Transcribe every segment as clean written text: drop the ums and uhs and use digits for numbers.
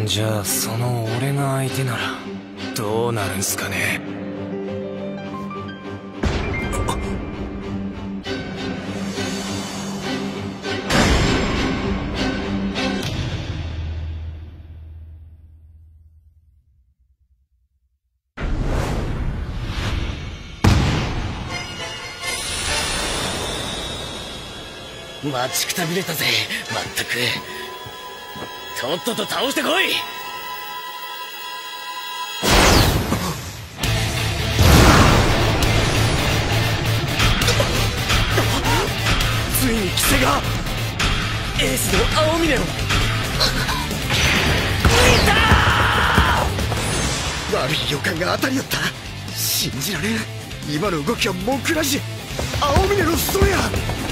じゃあその俺が相手ならどうなるんすかね。 待ちくたびれたぜ。まったくとっとと倒してこい。 ついにキセがエースの青峰を。 悪い予感が当たりよった。信じられん。今の動きはモンクラジ青峰のストレア。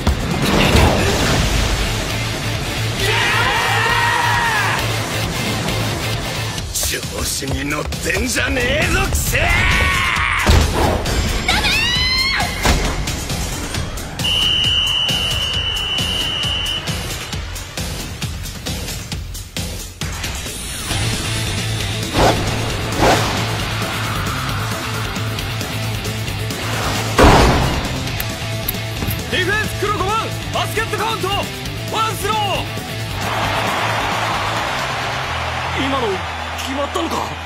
調子に乗ってんじゃねえぞクセ。 ディフェンス黒5番バスケットカウントワンスロー。今の決まったのか。